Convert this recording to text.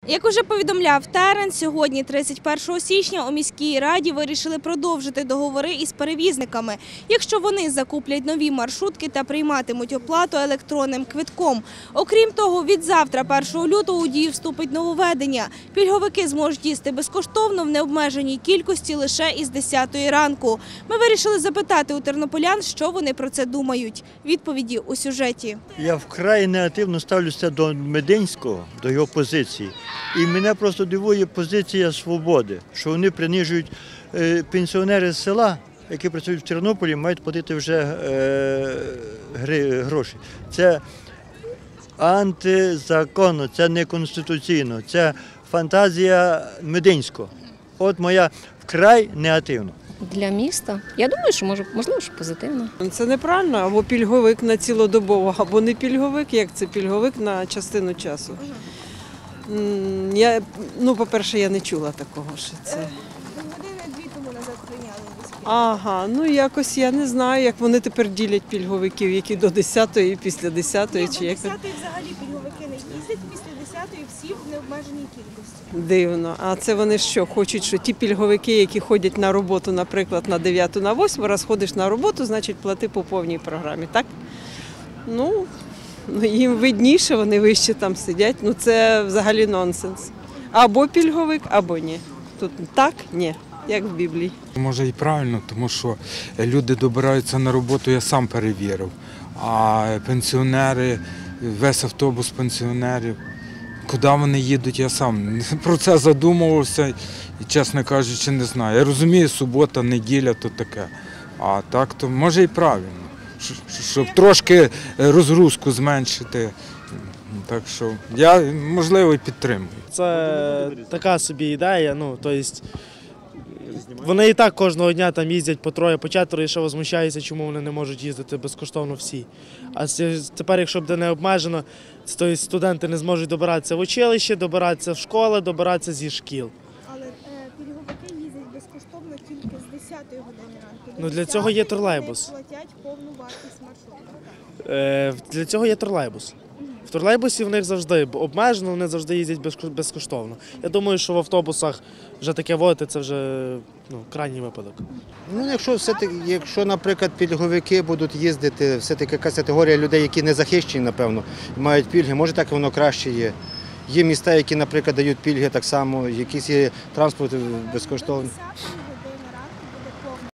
Як уже повідомляв Терен, сьогодні, 31 січня, у міській раді вирішили продовжити договори із перевізниками, якщо вони закуплять нові маршрутки та прийматимуть оплату електронним квитком. Окрім того, від завтра, 1 лютого, у дію вступить нововведення. Пільговики зможуть їсти безкоштовно в необмеженій кількості лише із 10-ї ранку. Ми вирішили запитати у тернополян, що вони про це думають. Відповіді у сюжеті. Я вкрай негативно ставлюся до Мединського, до його позиції. І мене просто дивує позиція свободи, що вони принижують пенсіонери з села, які працюють в Тернополі, мають платити вже гроші. Це антизаконно, це неконституційно, це фантазія Мединського. От моя вкрай негативно. Для міста? Я думаю, що можливо, що позитивно. Це неправильно, або пільговик на цілодобово, або не пільговик, як це пільговик на частину часу. По-перше, я не чула такого, що це. Години-дві тому назад прийняли. Ага, якось я не знаю, як вони тепер ділять пільговиків, які до 10-ї, після 10-ї. Чи як? До 10-ї взагалі пільговики не їздять, після 10-ї всі в необмеженій кількості. Дивно. А це вони що, хочуть, що ті пільговики, які ходять на роботу, наприклад, на 9, на 8, раз ходиш на роботу, значить плати по повній програмі, так? Їм видніше, вони вище там сидять. Це взагалі нонсенс. Або пільговик, або ні. Тут так, ні, як в Біблії. Може і правильно, тому що люди добираються на роботу, я сам перевірив. А пенсіонери, весь автобус пенсіонерів, куди вони їдуть, я сам про це задумувався і, чесно кажучи, не знаю. Я розумію, субота, неділя – то таке, а так то може і правильно. Щоб трошки розгрузку зменшити. Так що я, можливо, і підтримую. Це така собі ідея, вони і так кожного дня там їздять по троє, по четверо і ще возмущаються, чому вони не можуть їздити безкоштовно всі. А тепер, якщо буде не обмежено, то студенти не зможуть добиратися в училище, добиратися в школи, добиратися зі шкіл. Але пільговики їздять безкоштовно тільки з 10-ї години ранку. Для цього є тролейбус. Платять повну вартість маршруту. Для цього є тролейбус. В тролейбусі в них завжди обмежено, вони завжди їздять безкоштовно. Я думаю, що в автобусах вже таке вводити, це вже крайній випадок. Якщо, наприклад, пільговики будуть їздити, все-таки якась категорія людей, які не захищені, напевно, мають пільги, може так воно краще є. Є міста, які, наприклад, дають пільги так само, якісь є транспорт безкоштовний.